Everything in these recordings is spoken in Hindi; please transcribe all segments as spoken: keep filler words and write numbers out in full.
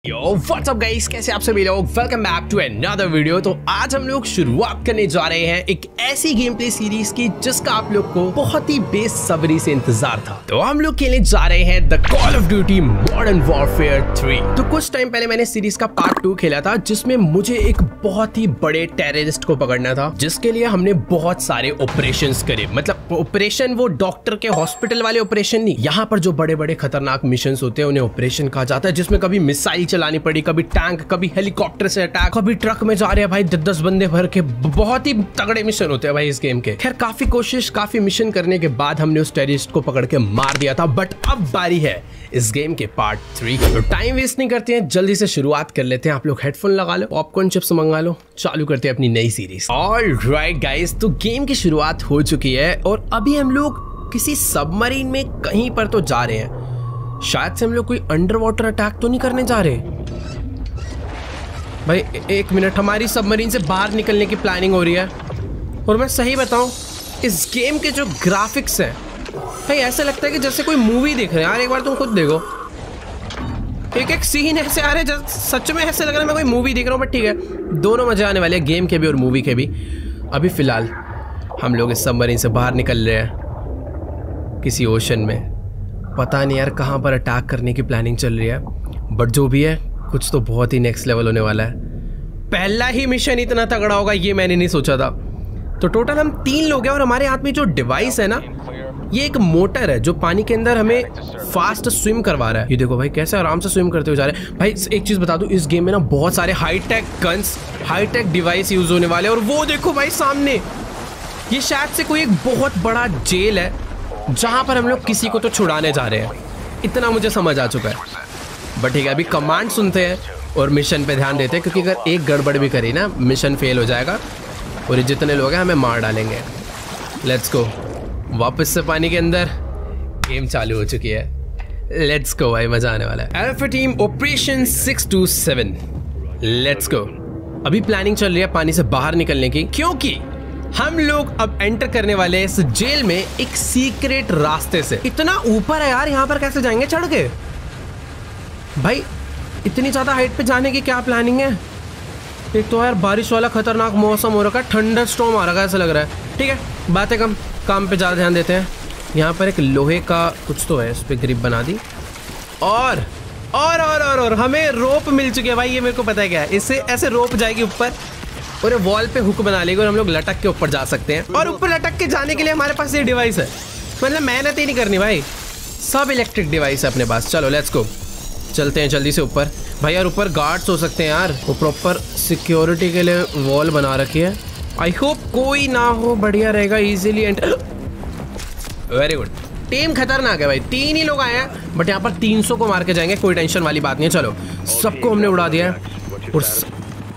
यो व्हाट्स अप गाइस, कैसे आप सभी लोग। Welcome back to another video. तो आज हम लोग शुरुआत करने जा रहे हैं एक ऐसी गेम प्ले सीरीज की जिसका आप लोग को बहुत ही बेसब्री से इंतजार था। तो हम लोग खेलने जा रहे हैं the Call of Duty Modern Warfare three. तो कुछ टाइम पहले मैंने सीरीज का पार्ट टू खेला था जिसमें मुझे एक बहुत ही बड़े टेररिस्ट को पकड़ना था, जिसके लिए हमने बहुत सारे ऑपरेशंस करे। मतलब ऑपरेशन वो डॉक्टर के हॉस्पिटल वाले ऑपरेशन नहीं, यहाँ पर जो बड़े बड़े खतरनाक मिशन होते हैं उन्हें ऑपरेशन कहा जाता है, जिसमें कभी मिसाइल चलानी पड़ी, कभी टैंक, कभी हेलीकॉप्टर से अटैक, कभी ट्रक में जा रहे हैं भाई दस दस बंदे भर के। बहुत ही तगड़े मिशन होते हैं भाई इस गेम के। खैर काफी कोशिश काफी मिशन करने के बाद हमने उस टेररिस्ट को पकड़ के मार दिया था। बट अब बारी है इस गेम के पार्ट थ्री। तो टाइम वेस्ट नहीं करते हैं, जल्दी से शुरुआत कर लेते हैं। आप लोग हेडफोन लगा लो, पॉपकॉर्न चिप्स मंगा लो, चालू करते हैं अपनी नई सीरीज। ऑलराइट गाइस, तो गेम की शुरुआत हो चुकी है और अभी हम लोग किसी सबमरीन में कहीं पर तो जा रहे हैं। शायद से हम लोग कोई अंडर वाटर अटैक तो नहीं करने जा रहे भाई। एक मिनट, हमारी सबमरीन से बाहर निकलने की प्लानिंग हो रही है। और मैं सही बताऊं, इस गेम के जो ग्राफिक्स हैं भाई ऐसा लगता है कि जैसे कोई मूवी देख रहे हैं यार। एक बार तुम खुद देखो, एक एक सीन ऐसे आ रहे हैं, सच में ऐसे लग रहा है मैं कोई मूवी देख रहा हूँ। बट ठीक है, दोनों मजे आने वाले हैं, गेम के भी और मूवी के भी। अभी फिलहाल हम लोग इस सबमरीन से बाहर निकल रहे हैं किसी ओशन में। पता नहीं यार कहाँ पर अटैक करने की प्लानिंग चल रही है, बट जो भी है कुछ तो बहुत ही नेक्स्ट लेवल होने वाला है। पहला ही मिशन इतना तगड़ा होगा ये मैंने नहीं सोचा था। तो टोटल हम तीन लोग हैं और हमारे हाथ में जो डिवाइस है ना, ये एक मोटर है जो पानी के अंदर हमें फास्ट स्विम करवा रहा है। ये देखो भाई कैसे आराम से स्विम करते हुए जा रहे हैं। भाई एक चीज बता दूं, इस गेम में ना बहुत सारे high tech guns, high tech device use होने वाले हैं। और वो देखो भाई सामने, ये शायद से कोई एक बहुत बड़ा जेल है जहां पर हम लोग किसी को तो छुड़ाने जा रहे हैं। इतना मुझे समझ आ चुका है। बट ठीक है, अभी कमांड सुनते हैं और मिशन पे ध्यान देते हैं, क्योंकि अगर एक गड़बड़ भी करी ना मिशन फेल हो जाएगा और जितने लोग हैं हमें मार डालेंगे। Let's go. वापस से पानी के अंदर, गेम चालू हो चुकी है। लेट्स गो भाई, मजा आने वाला है। Alpha team operation six two seven, let's go. अभी प्लानिंग चल रही है पानी से बाहर निकलने की, क्योंकि हम लोग अब एंटर करने वाले हैं इस जेल में एक सीक्रेट रास्ते से। इतना ऊपर है यार, यहाँ पर कैसे जाएंगे चढ़ के भाई? इतनी ज्यादा हाइट पे जाने की क्या प्लानिंग है? एक तो यार बारिश वाला खतरनाक मौसम हो रखा है, थंडर स्टॉर्म आ रहा है ऐसा लग रहा है। ठीक है, बातें कम, काम पे ज़्यादा ध्यान देते हैं। यहाँ पर एक लोहे का कुछ तो है, उस पर ग्रिप बना दी। और और और और, और हमें रोप मिल चुकी है भाई। ये मेरे को पता है क्या है, इससे ऐसे रोप जाएगी ऊपर और ये वॉल पे हुक बना लेगी और हम लोग लटक के ऊपर जा सकते हैं। और ऊपर लटक के जाने के लिए हमारे पास ये डिवाइस है। मतलब मेहनत ही नहीं करनी भाई, सब इलेक्ट्रिक डिवाइस है अपने पास। चलो लेट्स गो, चलते हैं जल्दी से ऊपर। भाई यार ऊपर गार्ड्स हो सकते हैं यार, वो प्रॉपर सिक्योरिटी के लिए वॉल बना रखी है। आई होप कोई ना हो, बढ़िया रहेगा, easily enter. Very good, team खतरनाक है भाई। तीन ही लोग आए हैं बट यहाँ पर तीन सौ को मार के जाएंगे, कोई टेंशन वाली बात नहीं है। चलो सबको हमने उड़ा दिया है। और स...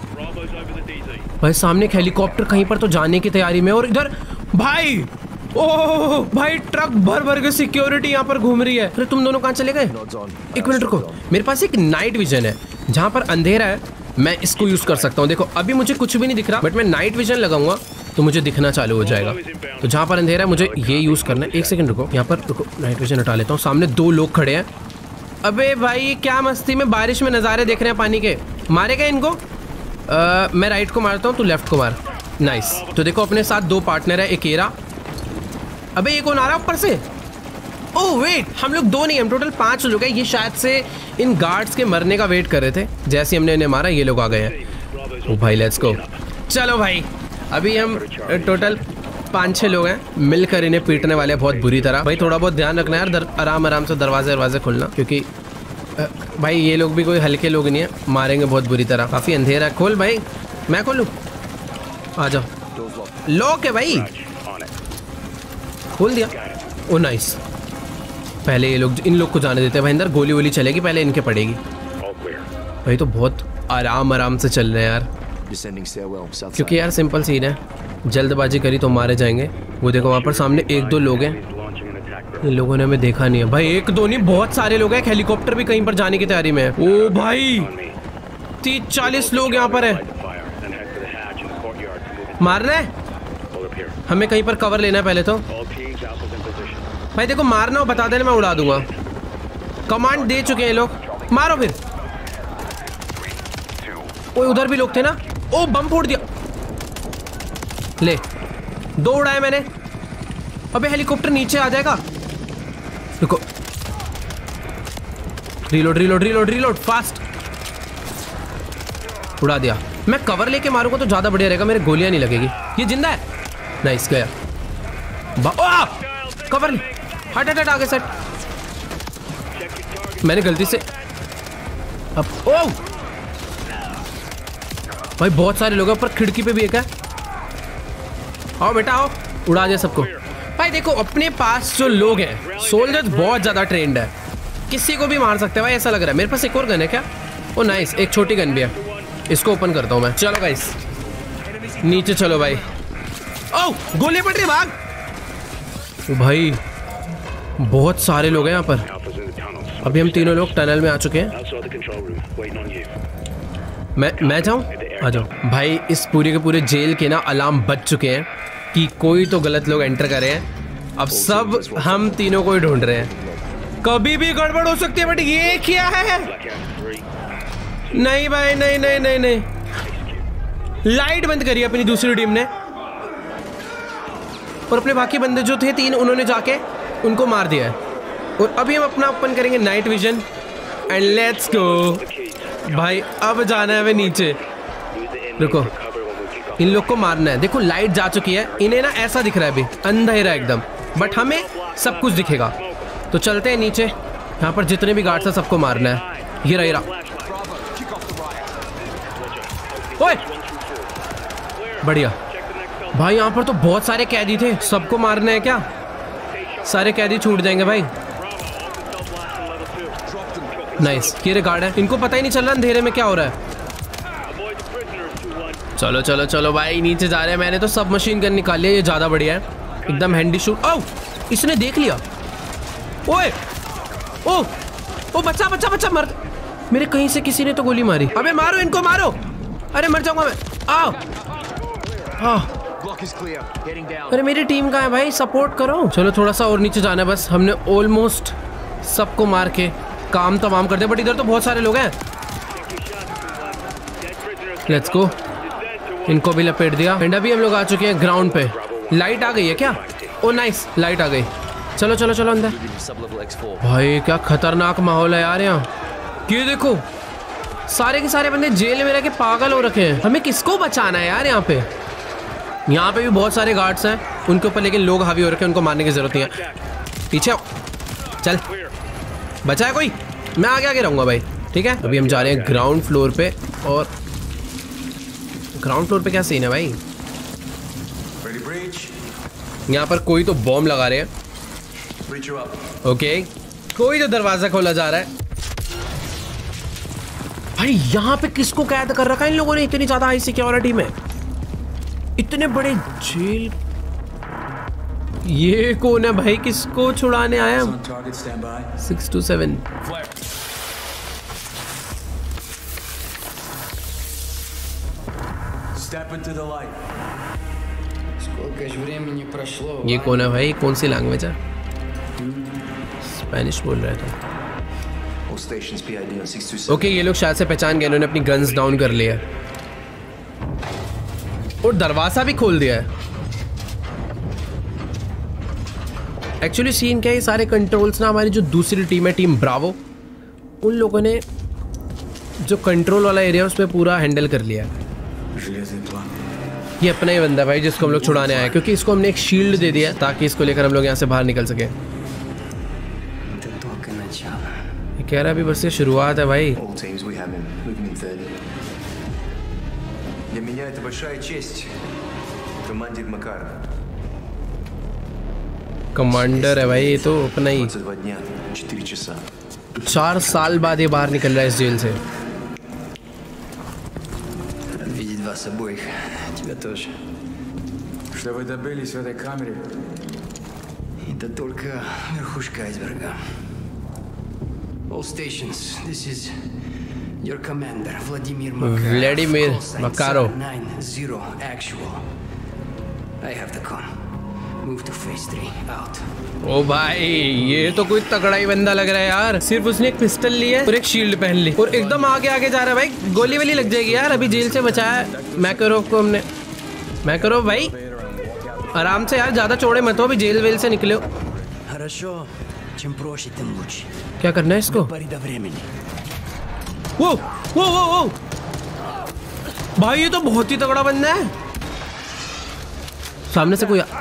भाई सामने एक हेलीकॉप्टर कहीं पर तो जाने की तैयारी में। और इधर भाई, ओह भाई ट्रक भर भर के सिक्योरिटी यहाँ पर घूम रही है। अरे तुम दोनों कहाँ चले गए? एक मिनट रुको, मेरे पास एक नाइट विजन है, जहाँ पर अंधेरा है मैं इसको यूज कर सकता हूँ। देखो अभी मुझे कुछ भी नहीं दिख रहा, बट मैं नाइट विजन लगाऊंगा तो मुझे दिखना चालू हो जाएगा। तो जहाँ पर अंधेरा है मुझे ये यूज करना है। एक सेकंड रुको, यहाँ पर रुको, नाइट विजन हटा लेता हूँ। सामने दो लोग खड़े हैं। अबे भाई क्या मस्ती में बारिश में नज़ारे देख रहे हैं पानी के। मारेगा इनको? आ, मैं राइट को मारता हूँ, तू लेफ्ट को मार। नाइस। तो देखो अपने साथ दो पार्टनर है, एक एरा। अबे ये कौन आ रहा है ऊपर से? ओह वेट, हम लोग दो नहीं, हम टोटल पांच लोग हैं। ये शायद से इन गार्ड्स के मरने का वेट कर रहे थे। जैसे हमने इन्हें मारा ये लोग आ गए हैं। ओ भाई लेट्स गो। चलो भाई, अभी हम टोटल पाँच छः लोग हैं, मिलकर इन्हें पीटने वाले हैं बहुत बुरी तरह। भाई थोड़ा बहुत ध्यान रखना यार, आराम आराम से दरवाजे दरवाजे खोलना, क्योंकि भाई ये लोग भी कोई हल्के लोग नहीं है, मारेंगे बहुत बुरी तरह। काफ़ी अंधेरा है। खोल भाई, मैं खोलूँ? आ जाओ। लॉक है भाई, खोल दिया। Oh nice. पहले ये लोग, इन लोग को जाने देते हैं भाई अंदर, गोली वोली चलेगी पहले इनके पड़ेगी। भाई तो बहुत आराम आराम से चल रहे हैं यार, क्योंकि यार सिंपल सीन है, जल्दबाजी करी तो मारे जाएंगे। वो देखो वहाँ पर सामने एक दो लोग हैं, इन लोगों ने हमें देखा नहीं है भाई। एक दो नहीं, बहुत सारे लोग हैं। हेलीकॉप्टर भी कहीं पर जाने की तैयारी में है। ओ भाई तीस चालीस लोग यहाँ पर है। मारना है हमें, कहीं पर कवर लेना है पहले तो। भाई देखो मारना हो बता देना, मैं उड़ा दूंगा। कमांड दे चुके हैं लोग, मारो फिर। ओए उधर भी लोग थे ना। ओ बम फोड़ दिया। ले दो उड़ाए मैंने। अबे हेलीकॉप्टर नीचे आ जाएगा। रुको, reload reload reload reload fast. उड़ा दिया। मैं कवर लेके मारूंगा तो ज्यादा बढ़िया रहेगा, मेरे गोलियां नहीं लगेगी। ये जिंदा है। नाइस गया। कवर ले। हट हट हट आगे सेट। मैंने गलती से अब ओ भाई बहुत सारे लोग हैं ऊपर, खिड़की पे भी एक है। आओ बेटा आओ, उड़ा दिया सबको। भाई देखो अपने पास जो लोग हैं सोल्जर्स बहुत ज्यादा ट्रेंड है, किसी को भी मार सकते हैं भाई, ऐसा लग रहा है। मेरे पास एक और गन है क्या? ओ नाइस, एक छोटी गन भी है, इसको ओपन करता हूँ मैं। चलो गाइस नीचे चलो भाई। ओ गोली पड़ रही, भाग। ओ भाई बहुत सारे लोग हैं यहाँ पर। अभी हम तीनों लोग टनल में आ चुके हैं। मैं मैं जाऊँ? आ जाओ भाई। इस पूरे के पूरे जेल के ना अलार्म बज चुके हैं कि कोई तो गलत लोग एंटर कर रहे हैं। अब सब हम तीनों को ही ढूंढ रहे हैं। कभी भी गड़बड़ हो सकती है। बट ये क्या है? नहीं भाई नहीं नहीं नहीं नहीं, लाइट बंद करी अपनी दूसरी टीम ने, और अपने बाकी बंदे जो थे तीन, उन्होंने जाके उनको मार दिया है। और अभी हम अपना ओपन करेंगे night vision and let's go भाई। अब जाना है हमें नीचे। रुको, इन लोग को मारना है। देखो लाइट जा चुकी है, इन्हें ना ऐसा दिख रहा है अभी अंधेरा एकदम, बट हमें सब कुछ दिखेगा। तो चलते हैं नीचे। यहाँ पर जितने भी गार्ड्स हैं सबको मारना है। ये रहा ये रहा। ओए बढ़िया भाई, यहाँ पर तो बहुत सारे कैदी थे, सबको मारना है क्या? सारे कैदी छूट जाएंगे भाई। नाइस, ये गार्ड है, इनको पता ही नहीं चल रहा अंधेरे में क्या हो रहा है। चलो चलो चलो भाई नीचे जा रहे हैं। मैंने तो सब मशीन गन निकाल लिया, ये ज्यादा बढ़िया है एकदम हैंडी शूट। ओह इसने देख लिया। ओए ओ ओ बच्चा बच्चा बच्चा मर। मेरे कहीं से किसी ने तो गोली मारी। अबे मारो इनको मारो। अरे मर जाऊंगा मैं। आओ हाँ। अरे मेरी टीम कहाँ है भाई, सपोर्ट करो। चलो थोड़ा सा और नीचे जाना है बस। हमने ऑलमोस्ट सबको मार के काम तमाम कर दिया, बट इधर तो बहुत सारे लोग हैं। लेट्स गो, इनको भी लपेट दिया। एंड अभी हम लोग आ चुके हैं ग्राउंड पे। लाइट आ गई है क्या? ओ नाइस, लाइट आ गई। चलो चलो चलो अंदर। भाई क्या खतरनाक माहौल है यार यहाँ। ये देखो सारे के सारे बंदे जेल में रह के पागल हो रखे हैं। हमें किसको बचाना है यार यहाँ पे? यहाँ पे भी बहुत सारे गार्ड्स हैं उनके ऊपर, लेकिन लोग हावी हो रखे हैं, उनको मारने की जरूरत नहीं है। पीछे आओ, चल बचा है कोई? मैं आगे आगे रहूंगा भाई, ठीक है। अभी हम जा रहे हैं ग्राउंड फ्लोर पे। और ग्राउंड फ्लोर पे क्या सीन है भाई? यहाँ पर कोई तो बॉम्ब लगा रहे हैं। ओके, कोई तो दरवाजा खोला जा रहा है। भाई यहाँ पे किसको कैद कर रखा है इन लोगों ने? इतनी ज्यादा हाई सिक्योरिटी में, इतने बड़े जेल। ये कौन है भाई, किसको छुड़ाने आया? Six two seven. ये कौन है भाई, कौन सी लैंग्वेज है? स्पेनिश बोल रहे थे। ओके, ये लोग शायद से पहचान गए, इन्होंने अपनी गन्स डाउन कर लिया और दरवाजा भी खोल दिया है। एक्चुअली सीन क्या है, ये सारे कंट्रोल्स ना हमारी जो दूसरी टीम है, टीम ब्रावो, उन लोगों ने जो कंट्रोल वाला एरिया उस पर पूरा हैंडल कर लिया है। ये अपना ही बंदा है भाई जिसको हम लोग छुड़ाने आए, क्योंकि इसको हमने एक शील्ड दे दिया ताकि इसको लेकर हम लोग यहाँ से बाहर निकल सके। ये कह रहा है अभी बस ये शुरुआत है भाई। कमांडर है भाई ये तो अपना ही। चार साल बाद ये बाहर निकल रहा है इस जेल से। Что вы добились в этой камере? Это только верхушка айсберга. All stations, this is your commander, Vladimir Makarov. Vladimir Makarov. nine zero actual. I have to come. Move to phase three. Out. ओ भाई ये तो कोई तगड़ा ही बंदा लग रहा है यार। सिर्फ उसने एक पिस्टल ली है और एक शील्ड पहन ली और एकदम आगे आगे जा रहा है भाई। गोली वाली लग जाएगी यार। अभी जेल से बचाया मैकरोव को हमने। मैकरोव भाई आराम से यार, ज्यादा चौड़े मत हो, अभी जेल वेल से निकले हो। Хорошо. Чем проще, тем лучше. क्या करना है इसको? Пари до времени. वो वो वो वो भाई ये तो बहुत ही तगड़ा बंदा है। सामने से कोई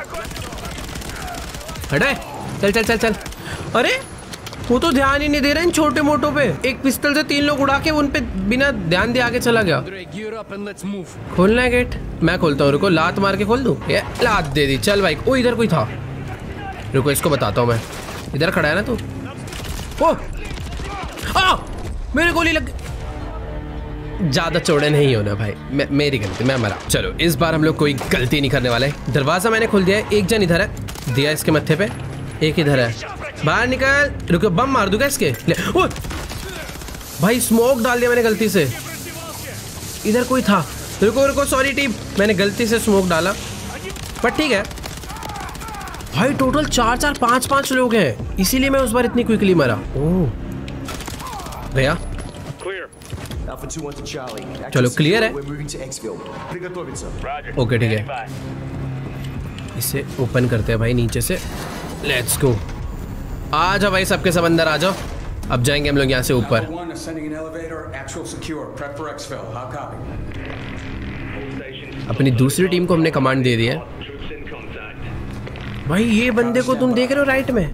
हटे। चल चल चल चल। अरे वो तो ध्यान ही नहीं दे रहे इन छोटे मोटों पे। एक पिस्टल से तीन लोग उड़ा के उन पे बिना ध्यान दिए आगे चला गया। खोलना है गेट? मैं खोलता हूँ, रुको। लात मार के खोल दूं? ये लात दे दी। चल भाई। ओ इधर कोई था, रुको इसको बताता हूँ मैं। इधर खड़ा है ना तू? ओ आ मेरे गोली लग। ज्यादा चौड़े नहीं होना भाई। मे, मेरी गलती, मैं मरा। चलो इस बार हम लोग कोई गलती नहीं करने वाले। दरवाजा मैंने खोल दिया है। एक जन इधर है, दिया इसके मत्थे पे। एक इधर है, बाहर निकल। रुको बम मार दूंगा इसके। ले ओ भाई स्मोक डाल दिया मैंने गलती से। इधर कोई था, रुको रुको सॉरी टीम, मैंने गलती से स्मोक डाला, पर ठीक है भाई। टोटल चार चार पांच पांच लोग हैं, इसीलिए मैं उस बार इतनी क्विकली मरा। ओह भैया चलो क्लियर है। ओके ठीक है, इसे ओपन करते हैं भाई नीचे से। Let's go. आ जाओ भाई, सबके सब अंदर आ जाओ। अब जाएंगे हम लोग यहाँ से ऊपर। अपनी दूसरी टीम को हमने कमांड दे दिया। भाई ये बंदे को तुम देख रहे हो राइट में,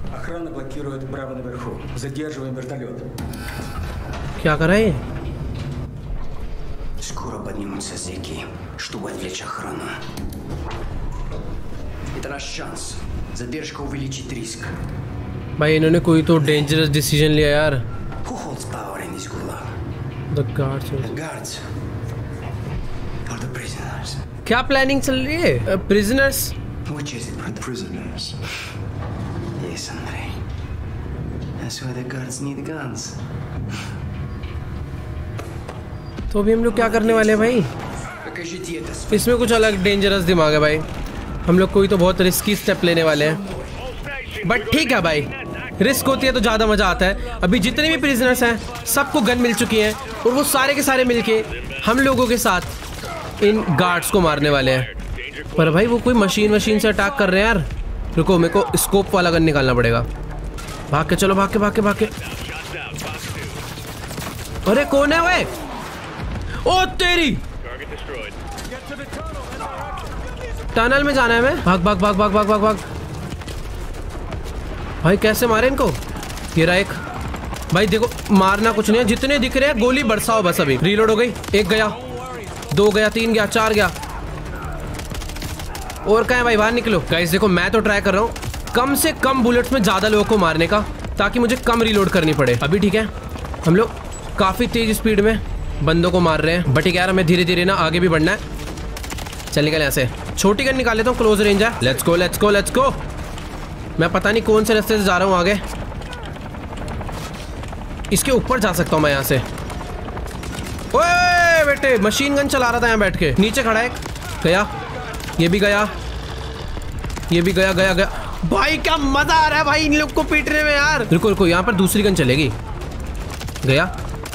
क्या कर रहे हैं? Скоро поднимутся зэки, чтобы отвлечь охрану. Это наш шанс. Задержка увеличит риск. भाई इन्होंने कोई तो डेंजरस डिसीजन लिया यार। Who holds power in this gulag? The guards. The guards or the prisoners? क्या प्लानिंग चल रही है? Prisoners? Which is it? The prisoners. Yes, Andrei. That's why the guards need guns. तो अभी हम लोग क्या करने वाले हैं भाई? Покажите это. इसमें कुछ अलग डेंजरस दिमाग है भाई। हम लोग कोई तो बहुत रिस्की स्टेप लेने वाले हैं, बट ठीक है भाई, रिस्क होती है तो ज़्यादा मज़ा आता है। अभी जितने भी प्रिजनर्स हैं सबको गन मिल चुकी है और वो सारे के सारे मिलके हम लोगों के साथ इन गार्ड्स को मारने वाले हैं। पर भाई वो कोई मशीन मशीन से अटैक कर रहे हैं यार। रुको, मेरे को स्कोप वाला गन निकालना पड़ेगा। भाग के चलो, भाग के भाग के भाग के। अरे कौन है वे? ओ तेरी, टनल में जाना है मैं। भाग भाग भाग भाग भाग भाग भाग। भाई कैसे मारे इनको? ये रहा एक। भाई देखो मारना कुछ नहीं है, जितने दिख रहे हैं गोली बरसाओ बस। अभी रीलोड हो गई। एक गया, दो गया, तीन गया, चार गया। और कहाँ है भाई? बाहर निकलो। गाइस देखो मैं तो ट्राई कर रहा हूँ कम से कम बुलेट्स में ज्यादा लोगों को मारने का, ताकि मुझे कम रीलोड करनी पड़े। अभी ठीक है, हम लोग काफी तेज स्पीड में बंदों को मार रहे हैं, बट ठीक है यार हमें धीरे धीरे ना आगे भी बढ़ना है। चल निकल यहाँ से। छोटी गन निकाल लेता हूँ, क्लोज रेंज है। Let's go let's go let's go. मैं पता नहीं कौन से रास्ते से जा रहा हूँ आगे। इसके ऊपर जा सकता हूँ मैं यहाँ से। ओए बेटे, मशीन गन चला रहा था यहाँ बैठ के। नीचे खड़ा है, गया। ये भी गया, ये भी गया गया गया। भाई क्या मजा आ रहा है भाई इन लोग को पीटने में यार। रुको रुको, यहाँ पर दूसरी गन चलेगी। गया,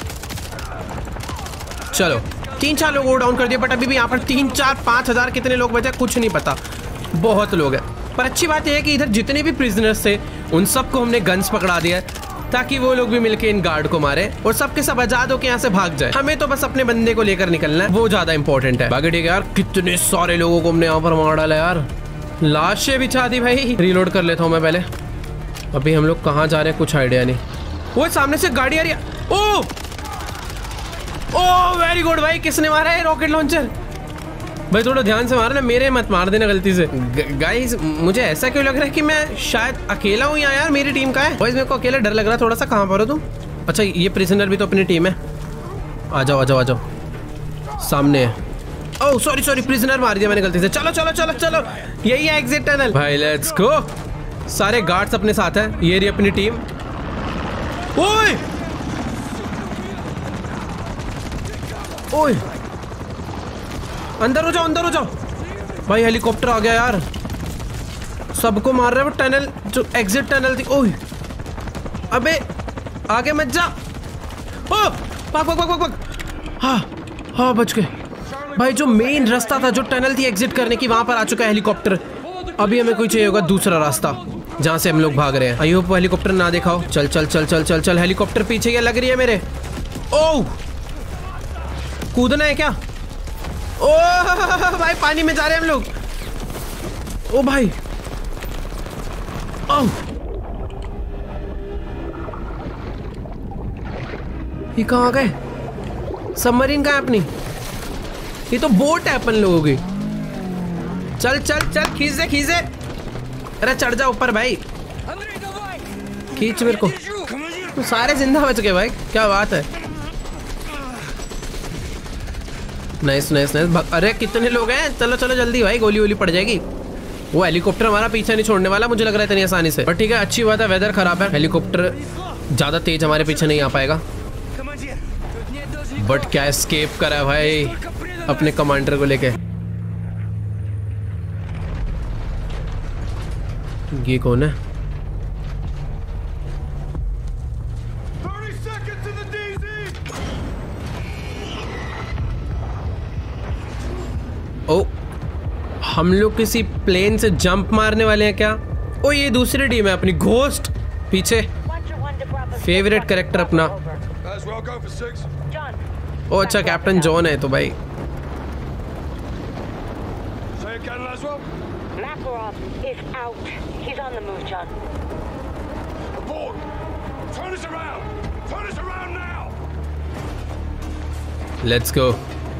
चलो तीन चार लोग डाउन कर दिए, बट अभी भी यहाँ पर तीन चार पाँच हजार कितने लोग बचे कुछ नहीं पता, बहुत लोग हैं। पर अच्छी बात यह है कि इधर जितने भी प्रिजनर्स थे उन सबको हमने गन्स पकड़ा दिया है, ताकि वो लोग भी मिलके इन गार्ड को मारे और सबके सब आजाद होकर यहाँ से भाग जाए। हमें तो बस अपने बंदे को लेकर निकलना है, वो ज्यादा इंपॉर्टेंट है। बाकी ठीक है यार, कितने सारे लोगों को हमने यहाँ पर मार डाला यार। लाशें बिछा दी भाई। रीलोड कर लेता हूँ मैं पहले। अभी हम लोग कहाँ जा रहे हैं कुछ आइडिया नहीं। वो सामने से गाड़ी आ रही है। ओ ओह वेरी गुड भाई, किसने मारा है रॉकेट लॉन्चर? भाई थोड़ा ध्यान से मारना, मेरे मत मार देना गलती से। गाइस मुझे ऐसा क्यों लग रहा है कि मैं शायद अकेला हूँ यहाँ यार। मेरी टीम का है भाई, मेरे को अकेला डर लग रहा है थोड़ा सा। कहाँ पर हो तुम? अच्छा ये प्रिजनर भी तो अपनी टीम है। आ जाओ आ जाओ आ जाओ, सामने है। ओह सॉरी सॉरी, प्रिजनर मार दिया मैंने गलती से। चलो चलो चलो चलो, यही है एग्जिट टनल भाई। Let's go. सारे गार्ड्स अपने साथ हैं, ये रही अपनी टीम। ओए ओए, अंदर हो जाओ अंदर हो जाओ। भाई हेलीकॉप्टर आ गया यार। सबको मार रहा है वो टनल, जो एग्जिट टनल थी। ओह अबे आगे मत जा। ओ भाग भाग भाग भाग। हाँ हाँ बच गए भाई। जो मेन रास्ता था, जो टनल थी एग्जिट करने की, वहां पर आ चुका है हेलीकॉप्टर। अभी हमें कोई चाहिए होगा दूसरा रास्ता जहाँ से हम लोग भाग रहे हैं। आई होप हेलीकॉप्टर ना देखा हो। चल चल चल चल चल चल। हेलीकॉप्टर पीछे क्या लग रही है मेरे। ओह कूदना है क्या। ओह भाई पानी में जा रहे हैं हम लोग। ओ भाई ओह ये कहाँ गए। सबमरीन कहाँ है अपनी। ये तो बोट है अपन लोगों की। चल चल चल खींचे खींचे। अरे चढ़ जा ऊपर भाई। खींच मेरे को। तो सारे जिंदा बच गए भाई, क्या बात है। Nice nice nice. अरे कितने लोग हैं। चलो चलो जल्दी भाई, गोली वोली पड़ जाएगी। वो हेलीकॉप्टर हमारा पीछे नहीं छोड़ने वाला मुझे लग रहा है इतनी आसानी से। पर ठीक है अच्छी बात है, वेदर खराब है, हेलीकॉप्टर ज्यादा तेज हमारे पीछे नहीं आ पाएगा। बट क्या एस्केप करा है भाई अपने कमांडर को लेके। ये कौन है। ओ हम लोग किसी प्लेन से जंप मारने वाले हैं क्या। ओ ये दूसरी टीम है अपनी, घोस्ट। पीछे फेवरेट कैरेक्टर अपना। ओ अच्छा कैप्टन जॉन है तो भाई। Let's go.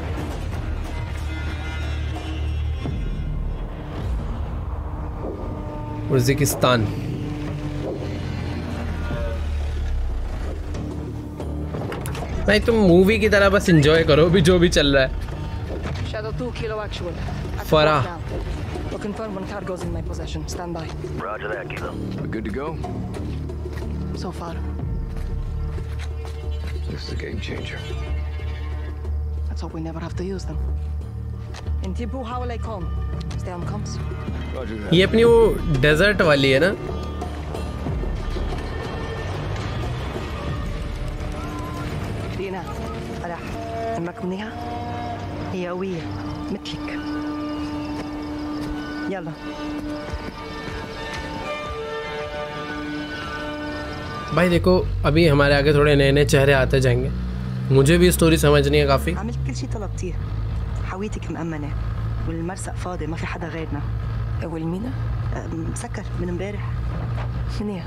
उज़्बेकिस्तान। भाई तुम मूवी की तरह बस एंजॉय करो भी जो भी चल रहा है। Shadow two kilo actual. Farah. We'll confirm when cargo's in my possession. Stand by. Roger that, Kilo. We're good to go? So far. This is a game changer. Let's hope we never have to use them. In Tibu, how will I come? Stay on comms. Roger that. ये अपनी वो डेजर्ट वाली है ना। دينا راح امك منيحة؟ هي قوية مثلك. يلا. भाई देखो अभी हमारे आगे थोड़े नए नए चेहरे आते जाएंगे, मुझे भी स्टोरी समझनी है काफी। عملت كل شيء طلبتيه. حاويتك مأمنة والمرسق فاضي ما في حدا غيرنا. والمينا؟ مسكر من امبارح. منيح.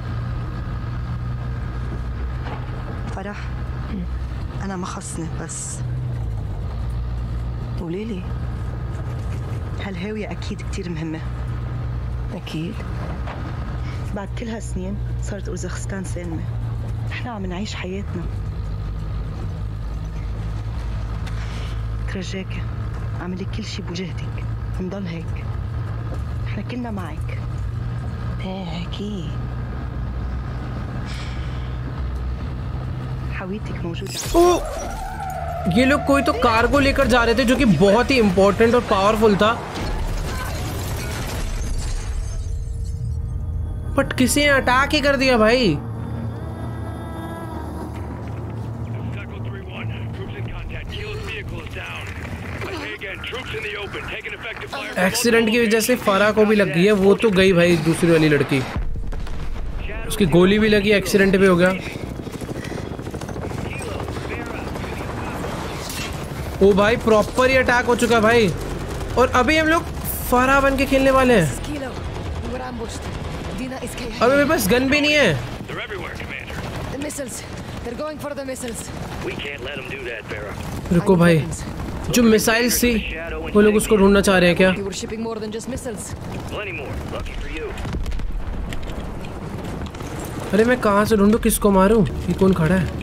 فرح أنا ما خصني بس قولي لي هالهاوية أكيد كتير مهمة. أكيد. بعد كل هالسنين صارت أوزبكستان سالمة. إحنا عم نعيش حياتنا. ترجاكي اعملي كل شي بوجهتك نضل هيك. إحنا كلنا معك. إيه أكيد. حاويتك موجودة. ओ, ये लोग कोई तो कार्गो लेकर जा रहे थे जो कि बहुत ही इंपॉर्टेंट और पावरफुल था, बट किसी ने अटैक ही कर दिया भाई। एक्सीडेंट की वजह से फरा को भी लग गई है, वो तो गई भाई दूसरी वाली लड़की, उसकी गोली भी लगी, एक्सीडेंट भी हो गया। ओ भाई प्रॉपर ही अटैक हो चुका है भाई, और अभी हम लोग फरा बन के खेलने वाले हैं। अभी मेरे पास गन भी नहीं है। रुको भाई, जो मिसाइल्स थी वो लोग उसको ढूंढना चाह रहे हैं क्या? अरे मैं कहाँ से ढूंढूं, किसको मारूं? ये कौन खड़ा है?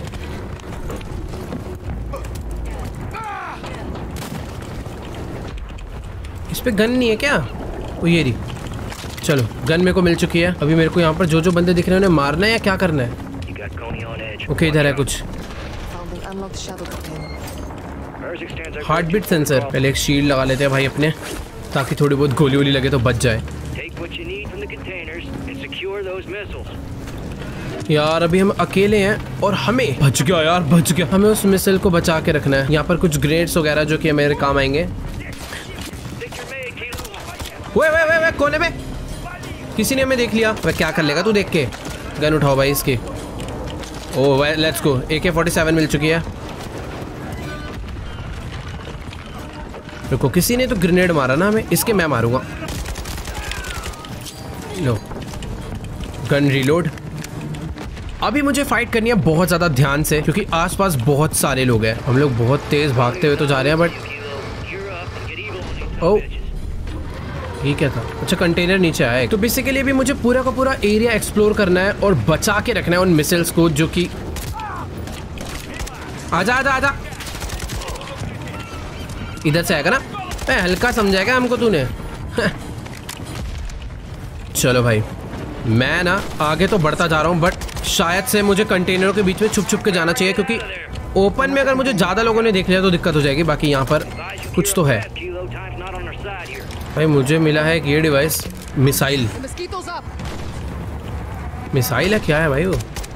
इस पे गन नहीं है क्या? वो ये रही। चलो गन मेरे को मिल चुकी है। अभी मेरे को यहाँ पर जो जो बंदे दिख रहे हैं उन्हें मारना है या क्या करना है? ओके इधर है कुछ हार्ट बीट सेंसर। पहले एक शील्ड लगा लेते हैं भाई अपने, ताकि थोड़ी बहुत गोली वोली लगे तो बच जाए। what you need from the containers and secure those missiles. यार अभी हम अकेले हैं और हमें बच गया यार बच गया हमें उस मिसाइल को बचा के रखना है। यहाँ पर कुछ ग्रेनेड्स वगैरह जो कि मेरे काम आएंगे। वे वे वे वे कोने में किसी ने हमें देख लिया। वह क्या कर लेगा तू देख के। गन उठाओ भाई इसकी। ओह लेट्स गो। ए के फोर्टी सेवन मिल चुकी है। रुको किसी ने तो ग्रेनेड मारा ना हमें। इसके मैं मारूंगा। लो गन रीलोड। अभी मुझे फाइट करनी है बहुत ज़्यादा ध्यान से क्योंकि आसपास बहुत सारे लोग हैं। हम लोग बहुत तेज़ भागते हुए तो जा रहे हैं बट ओह ये क्या था। अच्छा कंटेनर नीचे आया है। तो बेसिकली अभी मुझे पूरा का पूरा एरिया एक्सप्लोर करना है और बचा के रखना है उन मिसाइल्स को जो कि आजा आजा आजा इधर से आएगा ना। ए, हल्का समझाएगा हमको तूने। चलो भाई मैं ना आगे तो बढ़ता जा रहा हूँ बट शायद से मुझे कंटेनरों के बीच में छुप छुप के जाना चाहिए क्योंकि ओपन में अगर मुझे ज़्यादा लोगों ने देख लिया तो दिक्कत हो जाएगी। बाकी यहाँ पर कुछ तो है भाई। मुझे मिला है एक ये डिवाइस मिसाइल। मिसाइल है क्या है भाई वो।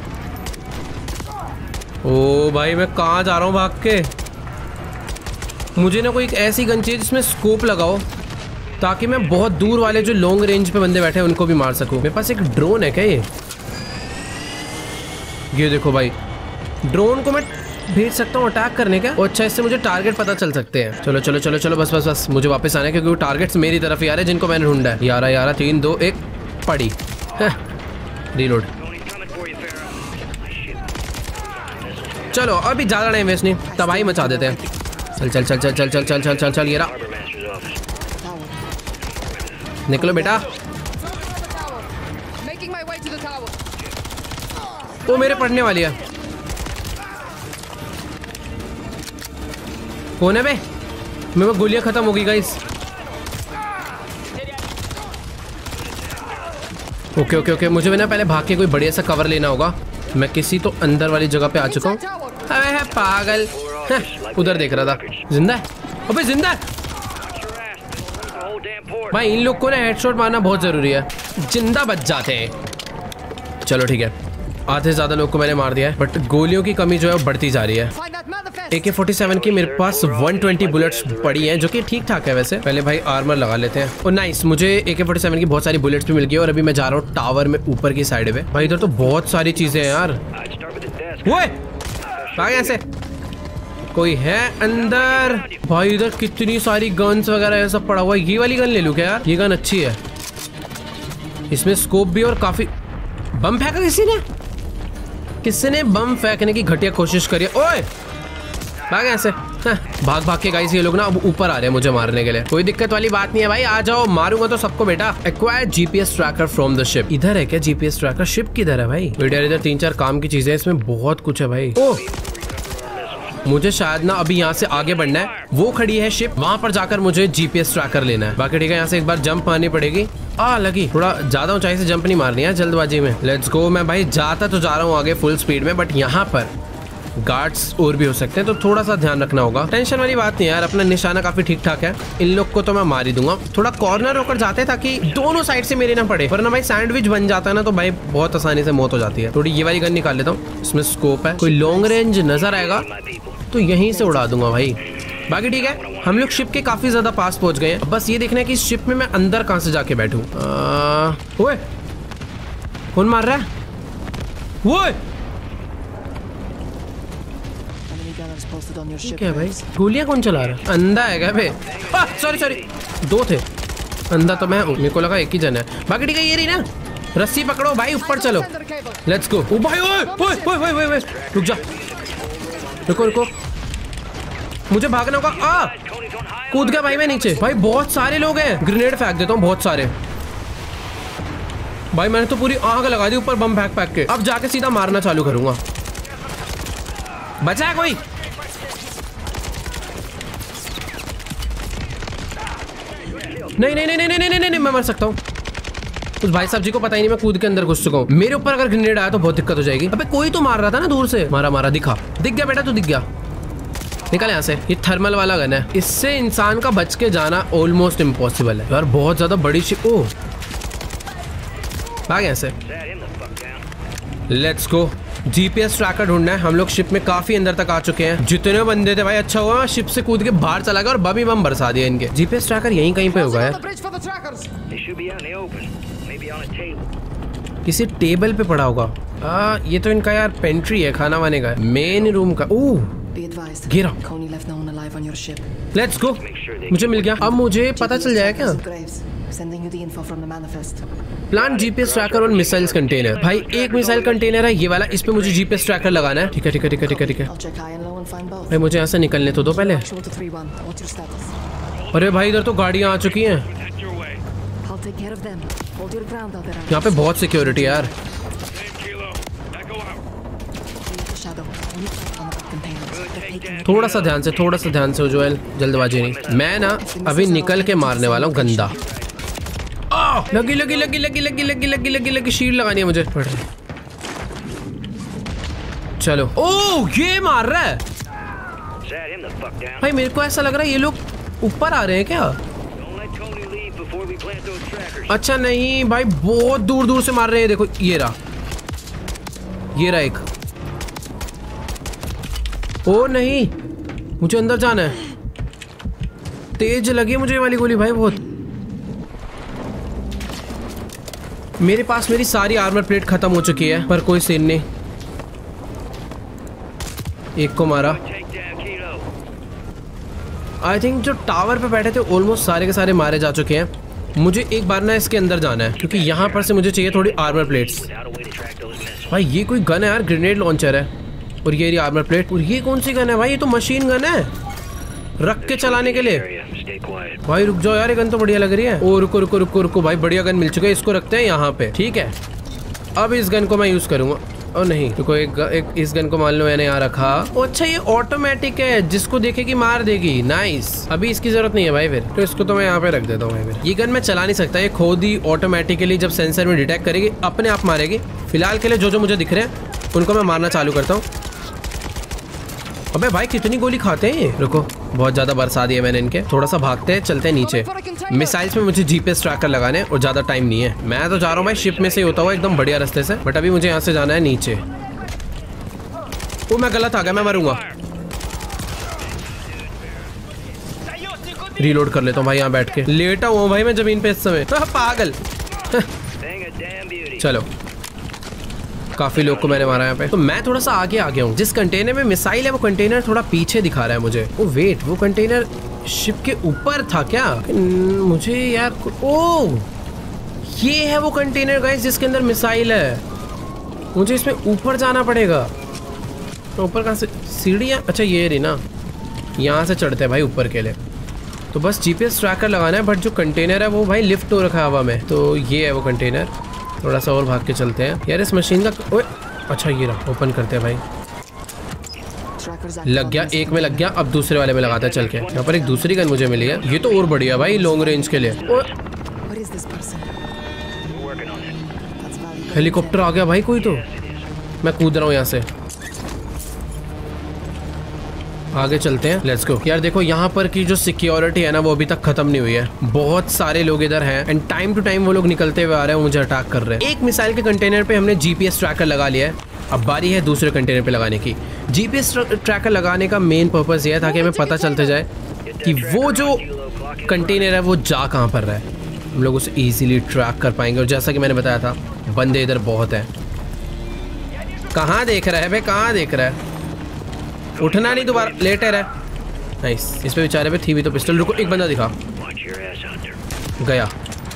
ओ भाई मैं कहाँ जा रहा हूँ भाग के। मुझे ना कोई एक ऐसी गन चाहिए जिसमें स्कोप लगाओ ताकि मैं बहुत दूर वाले जो लॉन्ग रेंज पे बंदे बैठे हैं उनको भी मार सकूं। मेरे पास एक ड्रोन है क्या ये। ये देखो भाई ड्रोन को मैं भेज सकता हूँ अटैक करने का। और अच्छा इससे मुझे टारगेट पता चल सकते हैं। चलो चलो चलो चलो बस बस बस मुझे वापस आना है क्योंकि वो टारगेट्स मेरी तरफ ही आ रहे हैं जिनको मैंने ढूंढा है। यारा यारा तीन दो एक पड़ी रीलोड। चलो अभी ज्यादा टाइम वेस्ट नहीं तबाही मचा देते हैं। चल चल चल चल चल चल चल चल चल चल ये रहा। निकलो बेटा। वो मेरे पढ़ने वाली है। कौन है बे। मेरे को गोलियां खत्म हो गई गाइस। ओके ओके ओके मुझे ना पहले भाग के कोई बढ़िया सा कवर लेना होगा। मैं किसी तो अंदर वाली जगह पे आ चुका हूँ। अरे पागल उधर देख रहा था। जिंदा है अबे जिंदा है भाई। इन लोग को ना हेडशॉट मारना बहुत जरूरी है जिंदा बच जाते हैं। चलो ठीक है आधे से ज्यादा लोग को मैंने मार दिया है बट गोलियों की कमी जो है वो बढ़ती जा रही है। ए के फोर्टी सेवन की मेरे पास वन ट्वेंटी बुलेट्स पड़ी हैं जो कि ठीक ठाक है वैसे। पहले भाई आर्मर लगा लेते हैं। और नाइस मुझे ए के फोर्टी सेवन की बहुत सारी बुलेट्स भी मिल गई और अभी मैं जा रहा हूँ टावर में ऊपर की साइड पे। भाई इधर तो बहुत सारी चीजें हैं यार। वो भाग ऐसे कोई है अंदर। भाई इधर कितनी सारी गन्स वगैरह ये सब पड़ा हुआ है। ये वाली गन ले लूं क्या यार। ये गन अच्छी है। इसमें स्कोप भी और काफी। बम फेंका किसी ने। किसी ने बम फेंकने की घटिया कोशिश करी। ओए भाग ऐसे। भाग भाग के गाइस ये लोग ना अब ऊपर आ रहे हैं मुझे मारने के लिए। कोई दिक्कत वाली बात नहीं है भाई आ जाओ मारूंगा तो सबको बेटा। Acquire GPS tracker from the ship. इधर है क्या जीपीएस ट्रैकर। शिप किधर है भाई। इधर तीन चार काम की चीजें इसमें बहुत कुछ है भाई। ओह मुझे शायद ना अभी यहाँ से आगे बढ़ना है। वो खड़ी है शिप वहां पर जाकर मुझे जीपीएस ट्रैकर लेना है। बाकी ठीक है यहाँ से एक बार जंप मारनी पड़ेगी। आ लगी थोड़ा ज्यादा ऊंचाई से जंप नहीं मारनी है जल्दबाजी में। Let's go. मैं भाई जाता तो जा रहा हूँ आगे फुल स्पीड में बट यहाँ पर गार्ड्स और भी हो सकते हैं तो थोड़ा सा ध्यान रखना होगा। टेंशन वाली बात नहीं यार अपना निशाना काफी ठीक ठाक है। इन लोग को तो मैं मार ही दूंगा। थोड़ा कॉर्नर होकर जाते हैं ताकि दोनों साइड से मेरे ना पड़े वरना भाई सैंडविच बन जाता है ना तो भाई बहुत आसानी से मौत हो जाती है। थोड़ी ये वाली गन निकाल लेता हूँ। इसमें स्कोप है। कोई लॉन्ग रेंज नजर आएगा तो यहीं से उड़ा दूंगा भाई। बाकी ठीक है हम लोग शिप के काफी ज्यादा पास पहुंच गए हैं। बस ये देखना है कि इस शिप में मैं अंदर कहां से जाके बैठूं। ओए कौन मार रहा है। वो क्या भाई गोलियां कौन चला रहा है। अंधा है क्या बे। सॉरी सॉरी दो थे। अंधा तो मैं हूँ। मेरे को लगा एक ही जन है। बाकी ठीक है ये रही ना रस्सी पकड़ो भाई ऊपर चलो। Let's go. ओ भाई ओए ओए ओए ओए ओए रुक जा। रुको रुको मुझे भागना होगा। आ कूद गया भाई मैं नीचे। भाई बहुत सारे लोग हैं। ग्रेनेड फेंक देता हूँ बहुत सारे। भाई मैंने तो पूरी आग लगा दी ऊपर बम फेंक फेंक के। अब जाके सीधा मारना चालू करूंगा। बचा है कोई। नहीं नहीं नहीं नहीं नहीं नहीं नहीं मैं मर सकता हूँ। उस भाई साहब जी को पता ही नहीं मैं कूद के अंदर घुस चुका हूँ। मेरे ऊपर अगर ग्रेनेड आया तो बहुत दिक्कत हो जाएगी। अबे कोई तो मार रहा था ना दूर से। मारा मारा दिखा दिख गया बेटा तू दिख गया। निकल यहाँ से। ये थर्मल वाला गन है। इससे इंसान का बच के जाना ऑलमोस्ट इम्पॉसिबल है यार। बहुत ज्यादा बड़ी शिप। ओह भाग यहाँ से। Sat him the fuck down. Let's go. GPS tracker ढूंढना है। हम लोग शिप में काफी अंदर तक आ चुके हैं। जितने बंदे थे भाई, अच्छा हुआ मैं शिप से कूद के बाहर चला गया और बम ही बम बरसा दिया इनके। जीपीएस ट्रैकर यहीं कहीं पे होगा यार। They should be out in the open. Maybe on a table. किसी टेबल पे पड़ा होगा। आ, ये तो इनका यार पेंट्री है, खाना वाने का मेन रूम का। ओह गिरा। Let's go. मुझे मिल गया। अब मुझे पता चल जाएगा क्या प्लांट जीपीएस ट्रैकर और मिसाइल्स कंटेनर। भाई एक मिसाइल कंटेनर है ये वाला, इस पे मुझे जीपीएस ट्रैकर लगाना है। ठीक है ठीक है ठीक है ठीक है ठीक है भाई मुझे यहाँ से निकलने तो दो पहले। अरे भाई इधर तो गाड़ियाँ आ चुकी हैं। यहाँ पे बहुत सिक्योरिटी यार। थोड़ा सा ध्यान से थोड़ा सा ध्यान से उज्जवल, जल्दबाजी नहीं। मैं ना अभी निकल के मारने वाला हूँ गंदा। आ, लगी लगी लगी लगी लगी लगी लगी लगी लगी शील्ड लगानी है मुझे। चलो। ओह ये मार रहा है Sat him the fuck down. भाई। मेरे को ऐसा लग रहा है ये लोग ऊपर आ रहे हैं क्या? Don't let Tony leave before we plant those trackers. अच्छा नहीं भाई, बहुत दूर दूर से मार रहे हैं। देखो ये रहा, ये रहा एक। ओ नहीं, मुझे अंदर जाना है। तेज लगी मुझे ये वाली गोली भाई बहुत। मेरे पास मेरी सारी आर्मर प्लेट खत्म हो चुकी है, पर कोई सीन नहीं। एक को मारा। Take down Kilo. I think जो टावर पे बैठे थे ऑलमोस्ट सारे के सारे मारे जा चुके हैं। मुझे एक बार ना इसके अंदर जाना है, क्योंकि यहाँ पर से मुझे चाहिए थोड़ी armour plates. Without a way to track those missiles. भाई ये कोई गन है यार, ग्रेनेड लॉन्चर है। और ये रही आर्मर प्लेट। और ये कौन सी गन है भाई? ये तो मशीन गन है, रख के चलाने के लिए। Area. Stay quiet. भाई रुक जाओ यार, ये गन तो बढ़िया लग रही है। ओ रुको रुको रुको रुको भाई, बढ़िया गन मिल चुका है। इसको रखते हैं यहाँ पे, ठीक है। अब इस गन को मैं यूज करूंगा। ओ नहीं रुको, एक, एक इस गन को मान लो मैंने यहाँ रखा। ओ अच्छा ये ऑटोमेटिक है, जिसको देखेगी मार देगी। नाइस। अभी इसकी जरूरत नहीं है भाई, फिर तो इसको तो मैं यहाँ पे रख देता हूँ। फिर ये गन मैं चला नहीं सकता, ये खुद ही ऑटोमेटिकली जब सेंसर में डिटेक्ट करेगी अपने आप मारेगी। फिलहाल के लिए जो जो मुझे दिख रहे हैं उनको मैं मारना चालू करता हूँ। अबे भाई कितनी गोली खाते हैं ये। रुको, बहुत ज्यादा बरसा दिया मैंने इनके। थोड़ा सा भागते हैं, चलते हैं नीचे। मिसाइल्स में मुझे जीपीएस ट्रैकर लगाने और ज्यादा टाइम नहीं है। मैं तो जा रहा हूँ भाई शिप में से होता हुआ एकदम बढ़िया रास्ते से, बट अभी मुझे यहाँ से जाना है नीचे। ओ मैं गलत आ गया, मैं मरूंगा। रीलोड कर लेता हूँ भाई यहाँ बैठ के। लेटा हुआ भाई मैं जमीन पे इस समय। पागल। Bang a damn beauty. चलो, काफी लोग को मैंने मारा यहाँ पे। तो मैं थोड़ा सा आगे आ गया हूँ। जिस कंटेनर में मिसाइल है वो कंटेनर थोड़ा पीछे दिखा रहा है मुझे। ओ वेट, वो कंटेनर शिप के ऊपर था क्या? मुझे यार, ओ ये है वो कंटेनर गाइस जिसके अंदर मिसाइल है। मुझे इसमें ऊपर जाना पड़ेगा। तो ऊपर कहाँ से? सीढ़ियाँ? अच्छा ये रही ना, यहाँ से चढ़ते हैं भाई ऊपर के लिए। तो बस जीपीएस ट्रैकर लगाना है, बट जो कंटेनर है वो भाई लिफ्ट हो रखा है हवा में। तो ये है वो कंटेनर। थोड़ा सा और भाग के चलते हैं यार। इस मशीन का ओए, अच्छा ये रहा, ओपन करते हैं भाई। लग गया, एक में लग गया। अब दूसरे वाले में लगाते हैं चल के। यहाँ पर एक दूसरी गन मुझे मिली है, ये तो और बढ़िया भाई लॉन्ग रेंज के लिए। हेलीकॉप्टर आ गया भाई कोई। तो मैं कूद रहा हूँ यहाँ से, आगे चलते हैं। Let's go. यार देखो यहाँ पर की जो सिक्योरिटी है ना वो अभी तक खत्म नहीं हुई है। बहुत सारे लोग इधर हैं एंड टाइम टू टाइम वो लोग निकलते हुए आ रहे हैं, मुझे अटैक कर रहे हैं। एक मिसाइल के कंटेनर पे हमने जीपीएस ट्रैकर लगा लिया है। अब बारी है दूसरे कंटेनर पे लगाने की। जीपीएस ट्रैकर लगाने का मेन पर्पस ये है ताकि हमें पता चलते जाए कि वो जो कंटेनर है वो जा कहाँ पर रहा है। हम लोग उसे ईजिली ट्रैक कर पाएंगे। और जैसा कि मैंने बताया था, बंदे इधर बहुत हैं। कहाँ देख रहा है भाई, कहाँ देख रहा है? उठना नहीं, दोबारा लेटे रहा। नाइस। इस पे बेचारे पे थी भी तो पिस्टल। रुको, एक बंदा दिखा। गया।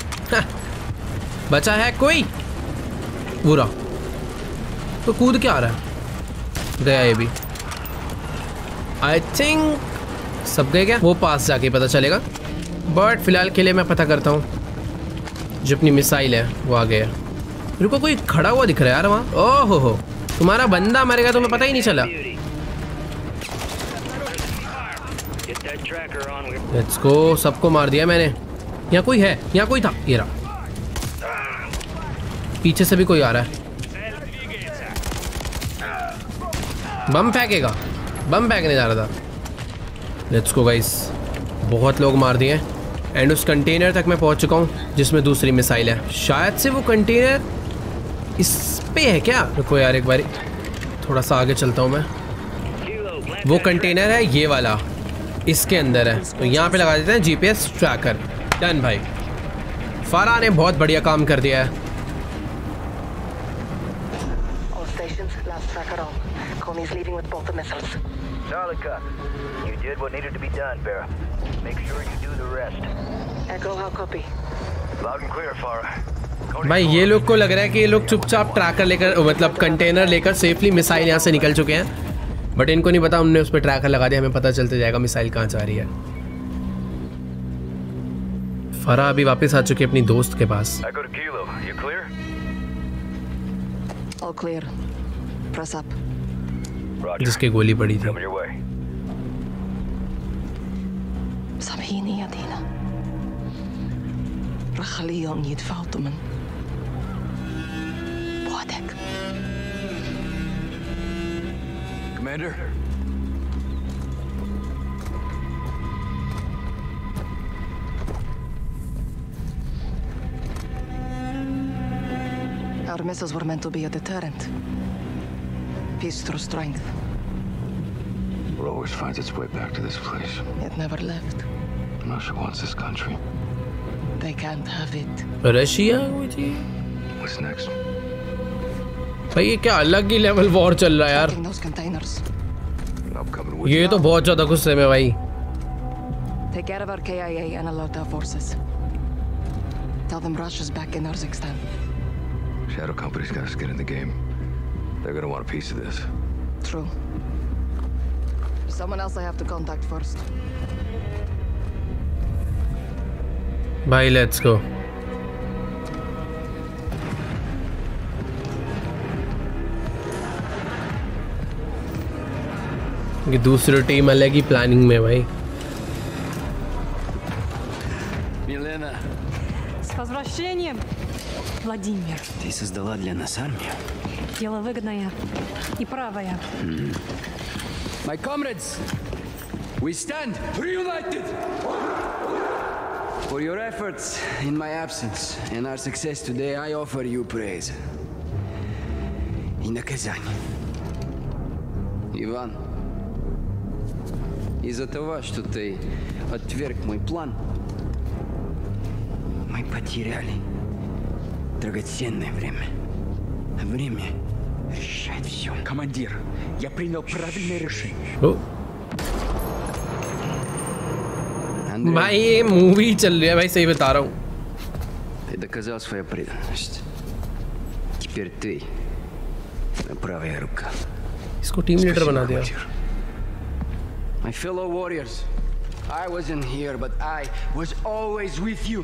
बचा है कोई? बुरा तो कूद के आ रहा है। गया ये भी। आई थिंक सब गए क्या? वो पास जाके पता चलेगा, बट फिलहाल के लिए मैं पता करता हूँ। जो अपनी मिसाइल है वो आ गया। रुको, कोई खड़ा हुआ दिख रहा है यार वहाँ। ओहो हो, तुम्हारा बंदा मरेगा तुम्हें पता ही नहीं चला। Let's go. सबको मार दिया मैंने। यहाँ कोई है, यहाँ कोई था। ये रहा, पीछे से भी कोई आ रहा है। बम फेंकेगा, बम फेंकने जा रहा था। Let's go guys. बहुत लोग मार दिए एंड उस कंटेनर तक मैं पहुंच चुका हूं जिसमें दूसरी मिसाइल है। शायद से वो कंटेनर इस पे है क्या? रुको यार एक बार थोड़ा सा आगे चलता हूँ मैं। वो कंटेनर है ये वाला, इसके अंदर है, तो यहाँ पे लगा देते हैं जीपीएस ट्रैकर। डन भाई, फारा ने बहुत बढ़िया काम कर दिया है। भाई ये लोग को लग रहा है कि ये लोग चुपचाप ट्रैकर लेकर, मतलब कंटेनर लेकर सेफली मिसाइल यहाँ से निकल चुके हैं, बट इनको नहीं पता हमने उस पर ट्रैकर लगा दिया। हमें पता चलते जाएगा मिसाइल कहाँ जा रही है। फरा अभी वापस आ चुकी है अपनी दोस्त के पास। All clear. Press up. जिसके गोली पड़ी थी। سامحيني يا دينا. رح خليهم يدفعوا من بوعدك. Commander. Our missiles were meant to be a deterrent. Peace through strength. It always finds its way back to this place. It never left. Russia wants this country. They can't have it. Russia? What's next? भाई ये क्या अलग ही लेवल वॉर चल रहा है यार। Those containers. I'm coming with ये तो बहुत ज्यादा गुस्से में भाई। Take care of our K I A and alert our forces. Tell them Russia's back in Urzikstan. Shadow Company's got to get in the game. They're gonna want a piece of this. True. Someone else I have to contact first. भाई लेट्स गो। ये दूसरी टीम अलग ही प्लानिंग में भाई। Милена, С возвращением, Владимир. ты создала для нас армию? Дело выгодное и правое. My comrades, we stand reunited. For your efforts in my absence and our success today, I offer you praise. И наказание. Иван, из-за того, что ты отверг мой план, мы потеряли драгоценное время. Время решает все. Командир, я принял правильное решение. भाई ये मूवी चल रही है भाई, सही बता रहा हूँ। Ты доказал свою преданность. Теперь ты правая рука. इसको टीम लीडर बना दिया। My fellow warriors, I wasn't here, but I was always with you.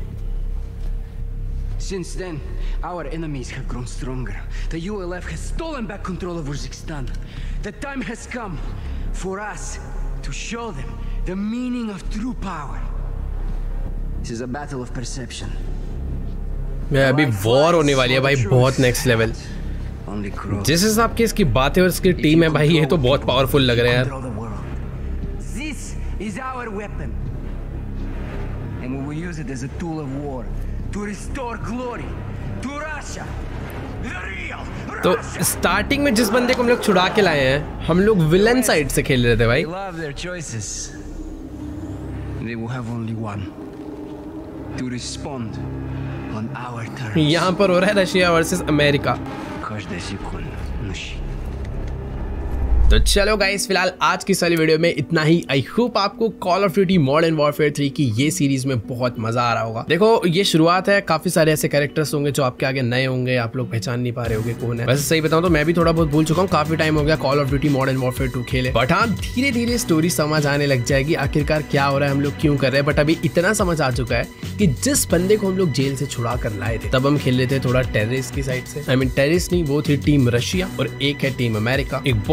Since then, our enemies have grown stronger. The U L F has stolen back control of Urzikstan. The time has come for us to show them the meaning of true power. This is a battle of perception. मैं अभी वॉर होने वाली है भाई, बहुत नेक्स्ट लेवल। जिस हिसाब की इसकी बातें और इसकी टीम है भाई, ये तो बहुत पावरफुल लग रहा है यार। This is our weapon, and we will use it as a tool of war to restore glory to Russia. The real Russia. तो स्टार्टिंग में जिस बंदे को हम लोग छुड़ा के लाए हैं, हम लोग विलन साइड से खेल रहे थे भाई। They love their choices. They will have only one to respond on our terms. यहाँ पर हो रहा है रशिया वर्सेस अमेरिका। Каждая секунда ночи. तो चलो गाइस, फिलहाल आज की सारी वीडियो में इतना ही। आई होप आपको Call of Duty Modern Warfare three की ये सीरीज में बहुत मजा आ रहा होगा। देखो ये शुरुआत है, काफी सारे ऐसे कैरेक्टर्स होंगे जो आपके आगे नए होंगे, आप लोग पहचान नहीं पा रहे होंगे कौन है। वैसे सही बताऊं तो मैं भी थोड़ा बहुत भूल चुका हूँ, काफी टाइम हो गया Call of Duty Modern Warfare two खेले। बट हाँ, धीरे धीरे स्टोरी समझ आने लग जाएगी, आखिरकार क्या हो रहा है, हम लोग क्यों कर रहे हैं। बट अभी इतना समझ आ चुका है कि जिस बंदे को हम लोग जेल से छुड़ा कर लाए थे, तब हम खेल रहे थे थोड़ा टेररिस्ट की साइड से। आई मीन टेररिस्ट नहीं, वो थी टीम रशिया और एक है टीम अमेरिका। एक बहुत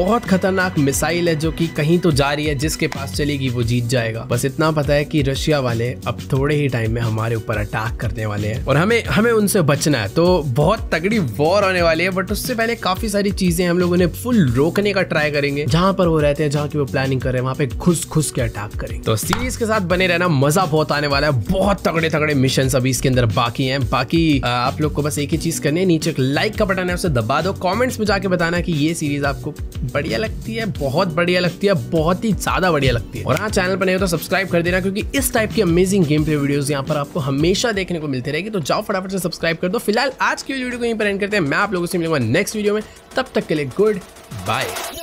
खतरनाक मिसाइल है जो कि कहीं तो जा रही है, जिसके पास चलेगी वो जीत जाएगा। बस इतना पता है कि रशिया वाले अब थोड़े ही टाइम में हमारे ऊपर अटैक करने वाले हैं और हमें हमें उनसे बचना है। तो बहुत तगड़ी वॉर होने वाली है, बट उससे पहले काफी सारी चीजें हम लोगों ने फुल रोकने का ट्राई करेंगे। जहां पर वो रहते हैं, जहां की वो प्लानिंग कर रहे हैं, वहां पे घुस घुस के अटैक करेंगे। तो सीरीज के साथ बने रहना, मजा बहुत आने वाला है। बहुत तगड़े तगड़े मिशन अभी इसके अंदर बाकी हैं। बाकी आप लोग को बस एक ही चीज करनी है, नीचे एक लाइक का बटन है उसे दबा दो। कमेंट्स में जाके बताना कि ये सीरीज आपको बढ़िया लगती है, बहुत बढ़िया लगती है, बहुत ही ज्यादा बढ़िया लगती है। और हाँ, चैनल पर नहीं हो तो सब्सक्राइब कर देना, क्योंकि इस टाइप की अमेजिंग गेम प्ले वीडियोस यहाँ पर आपको हमेशा देखने को मिलती रहेगी। तो जाओ फटाफट से सब्सक्राइब कर दो। फिलहाल आज की वीडियो को यहीं पर एंड करते हैं। मैं आप लोगों से मिलूंगा नेक्स्ट वीडियो में, तब तक के लिए गुड बाय।